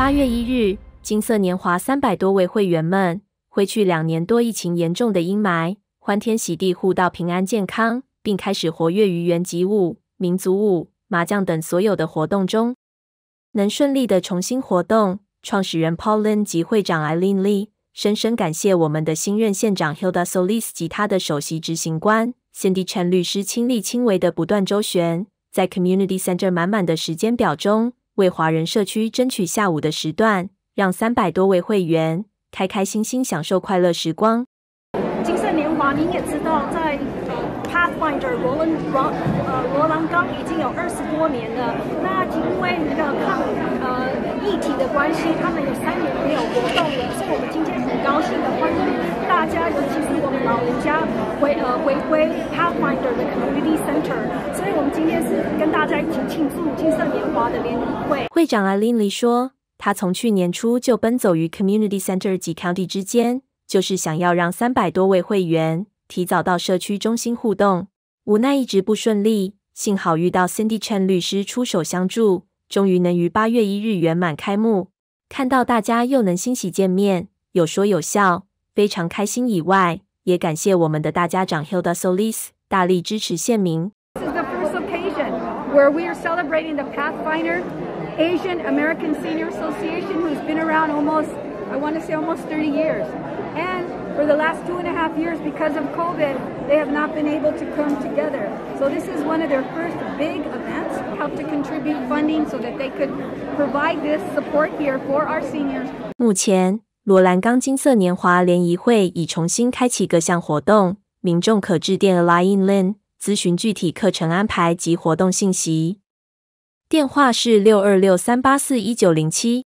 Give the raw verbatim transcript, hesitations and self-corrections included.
八月一日，金色年华三百多位会员们挥去两年多疫情严重的阴霾，欢天喜地互道平安健康，并开始活跃于原级舞、民族舞、麻将等所有的活动中。能顺利的重新活动，创始人 Paul Lin 及会长 Eileen Lee 深深感谢我们的新任县长 Hilda Solis 及他的首席执行官 Cindy Chen 律师亲力亲为的不断周旋，在 Community Center 满满的时间表中，为华人社区争取下午的时段，让三百多位会员开开心心享受快乐时光。 金色年华，您也知道，在 Pathfinder 罗兰罗呃罗兰岗已经有二十多年了。那因为那个抗呃议题的关系，他们有三年没有活动了，所以我们今天很高兴的欢迎大家，尤其是我们老人家回呃回归 Pathfinder 的 Community Center。所以我们今天是跟大家一起庆祝金色年华的联谊会。 会长 Eileen Lee 说，他从去年初就奔走于 Community Center 及 County 之间，就是想要让三百多位会员提早到社区中心互动，无奈一直不顺利，幸好遇到 Cindy Chen 律师出手相助，终于能于八月一日圆满开幕。看到大家又能欣喜见面，有说有笑，非常开心以外，也感谢我们的大家长 Hilda Solis 大力支持县民。 This is the first occasion where we are celebrating the Pathfinder Asian American Senior Association, who's been around almost, I want to say almost thirty years. And for the last two and a half years, because of COVID, they have not been able to come together. So this is one of their first big events, help to contribute funding so that they could provide this support here for our seniors. 目前，罗兰岗金色年华联谊会已重新开启各项活动，民众可致电 Eileen Lee 咨询具体课程安排及活动信息。电话是六二六三八四一九零七。